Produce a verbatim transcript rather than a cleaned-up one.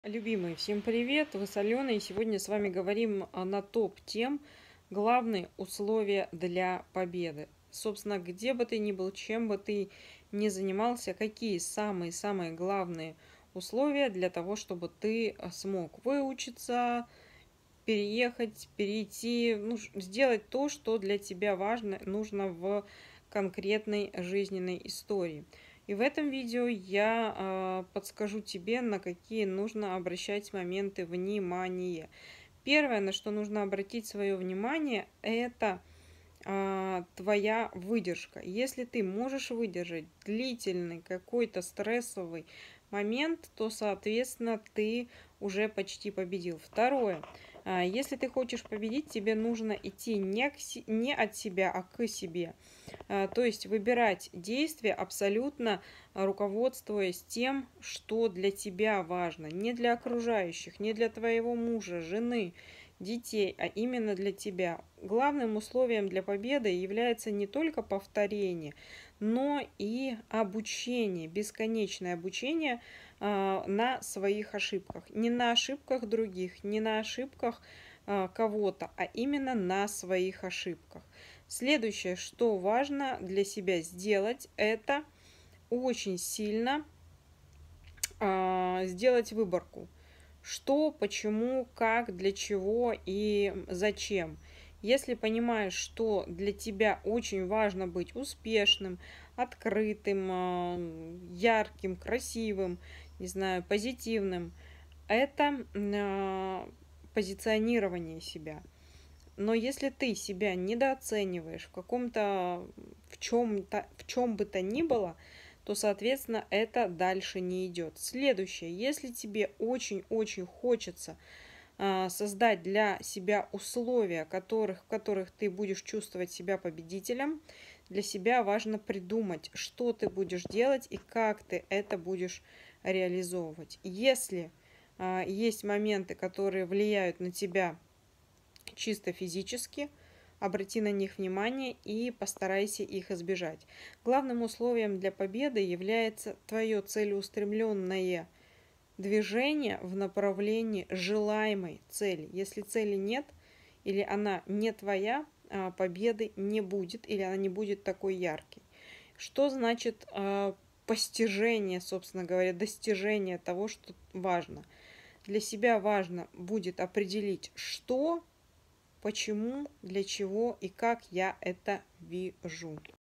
Любимые, всем привет! Вы с Аленой, и сегодня с вами говорим а, на топ тем главные условия для победы. Собственно, где бы ты ни был, чем бы ты ни занимался, какие самые-самые главные условия для того, чтобы ты а, смог выучиться, переехать, перейти, ну, ш- сделать то, что для тебя важно, нужно в конкретной жизненной истории. И в этом видео я а, подскажу тебе, на какие нужно обращать моменты внимания. Первое, на что нужно обратить свое внимание, это а, твоя выдержка. Если ты можешь выдержать длительный какой-то стрессовый момент, то, соответственно, ты уже почти победил. Второе. а, Если ты хочешь победить, тебе нужно идти не, к си- не от себя, а к себе. А, То есть выбирать действия абсолютно а, руководствуясь тем, что для тебя важно. Не для окружающих, не для твоего мужа, жены, детей, а именно для тебя. Главным условием для победы является не только повторение, но и обучение, бесконечное обучение а, на своих ошибках. Не на ошибках других, не на ошибках а, кого-то, а именно на своих ошибках. Следующее, что важно для себя сделать, это очень сильно а, сделать выборку. Что, почему, как, для чего и зачем. Если понимаешь, что для тебя очень важно быть успешным, открытым, а, ярким, красивым, не знаю, позитивным, это а, позиционирование себя. Но если ты себя недооцениваешь в каком-то, в чем-то, в чем бы то ни было, то, соответственно, это дальше не идет. Следующее, если тебе очень-очень хочется а, создать для себя условия, которых, в которых ты будешь чувствовать себя победителем, для себя важно придумать, что ты будешь делать и как ты это будешь реализовывать. Если а, есть моменты, которые влияют на тебя чисто физически, обрати на них внимание и постарайся их избежать. Главным условием для победы является твое целеустремленное движение в направлении желаемой цели. Если цели нет или она не твоя, а, победы не будет или она не будет такой яркой. Что значит а, постижение, собственно говоря, достижение того, что важно? Для себя важно будет определить, что, почему, для чего и как я это вижу.